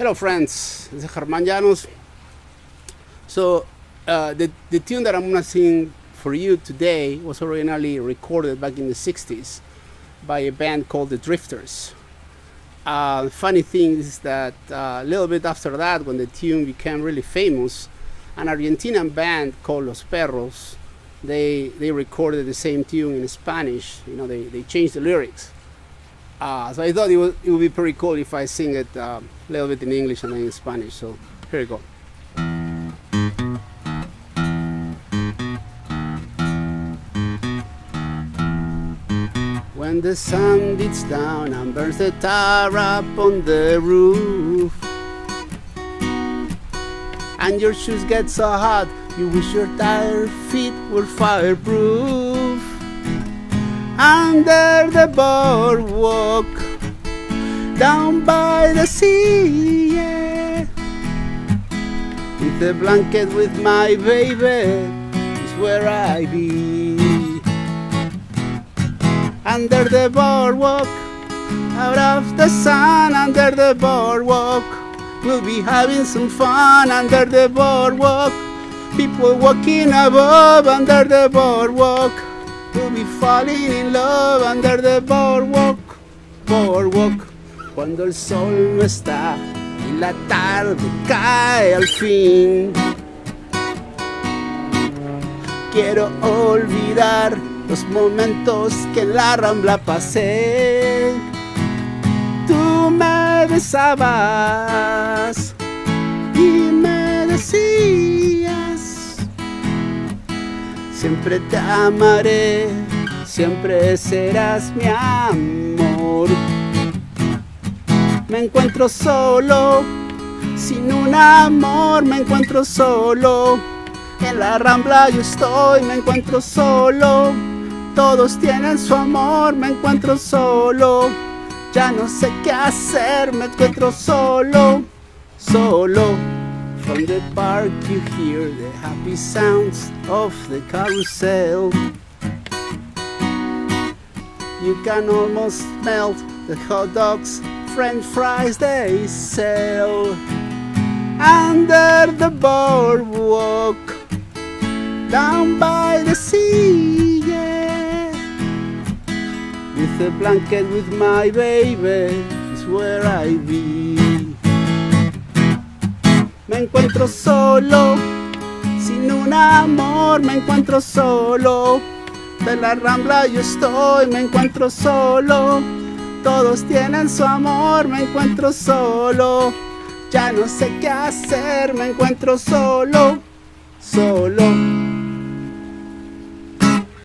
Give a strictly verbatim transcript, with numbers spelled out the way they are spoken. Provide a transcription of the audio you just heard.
Hello friends, this is Germán Llanos. So uh, the, the tune that I'm gonna sing for you today was originally recorded back in the sixties by a band called the Drifters. Uh, the funny thing is that uh, a little bit after that, when the tune became really famous, an Argentinian band called Los Perros, they, they recorded the same tune in Spanish. You know, they, they changed the lyrics. Uh, so I thought it would, it would be pretty cool if I sing it uh, a little bit in English and then in Spanish. So here you go. When the sun beats down and burns the tar up on the roof, and your shoes get so hot you wish your tired feet were fireproof. Under the boardwalk, down by the sea, yeah. With a blanket with my baby is where I be. Under the boardwalk, out of the sun, under the boardwalk, we'll be having some fun. Under the boardwalk, people walking above. Under the boardwalk, we'll be falling in love. Under the boardwalk, boardwalk. Cuando el sol no está y la tarde cae al fin, quiero olvidar los momentos que en la Rambla pasé. Tú me besabas y me decías: siempre te amaré, siempre serás mi amor. Me encuentro solo, sin un amor, me encuentro solo. En la Rambla yo estoy, me encuentro solo. Todos tienen su amor, me encuentro solo. Ya no sé qué hacer, me encuentro solo, solo. From the park you hear the happy sounds of the carousel. You can almost smell the hot dogs, French fries they sell. Under the boardwalk, down by the sea, yeah. With a blanket with my baby is where I be. Me encuentro solo, sin un amor, me encuentro solo. De la Rambla yo estoy, me encuentro solo. Todos tienen su amor, me encuentro solo. Ya no sé qué hacer, me encuentro solo, solo.